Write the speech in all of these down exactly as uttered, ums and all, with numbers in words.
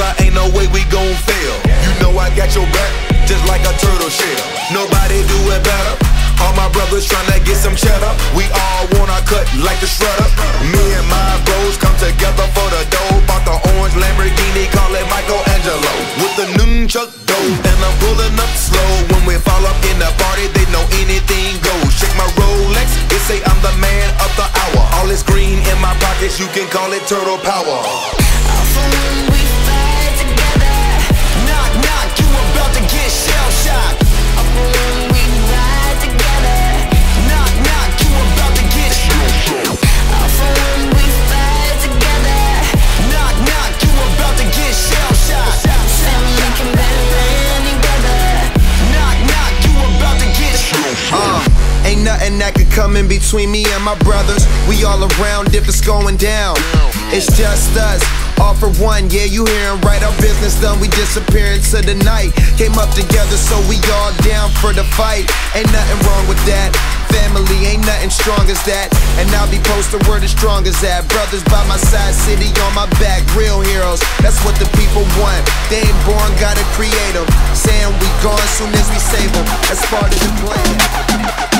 together, ain't no way we gon' fail. You know I got your back, just like a turtle shell. Nobody do it better. All my brothers tryna get some cheddar. We all wanna cut like the shredder. Me and my bros come together for the dough. Bought the orange Lamborghini, call it Michelangelo. With the nunchuck dough, and I'm pulling up slow. When we fall up in the party, they know anything goes. Check my Rolex, it say I'm the man of the hour. All this green in my pockets, you can call it turtle power. All for when we fight together. Knock, knock, you about to get shell-shocked. All for when we ride together. Knock, knock, you about to get shell-shocked. All for when we fight together. Knock, knock, you about to get shell-shocked. Family can better any weather. Knock, knock, you about to get shell-shocked. Uh, ain't nothing that could come in between me and my brothers. We all around if it's going down. It's just us, all for one, yeah, you hearin' right. Our business done, we disappear into the night. Came up together, so we all down for the fight. Ain't nothing wrong with that. Family, ain't nothing strong as that. And I'll be posted word as strong as that. Brothers by my side, city on my back, real heroes. That's what the people want. They ain't born, gotta create them. Saying we gone soon as we save them. That's part of the plan.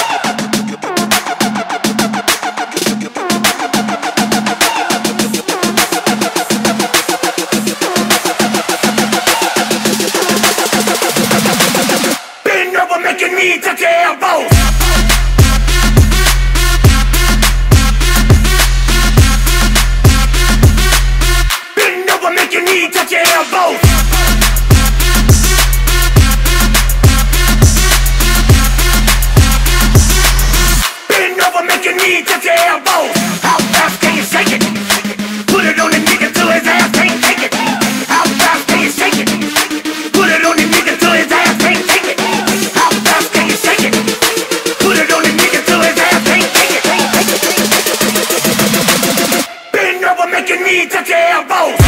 Need to your elbows. Bend over, make your knee touch your elbows. Bend over, make your knee touch your elbows. How fast can you shake it? Put it on the nigga till his ass can't take it. How fast can you shake it? Put it on the nigga till his ass can't take it. Bend over, make your knee touch your elbows.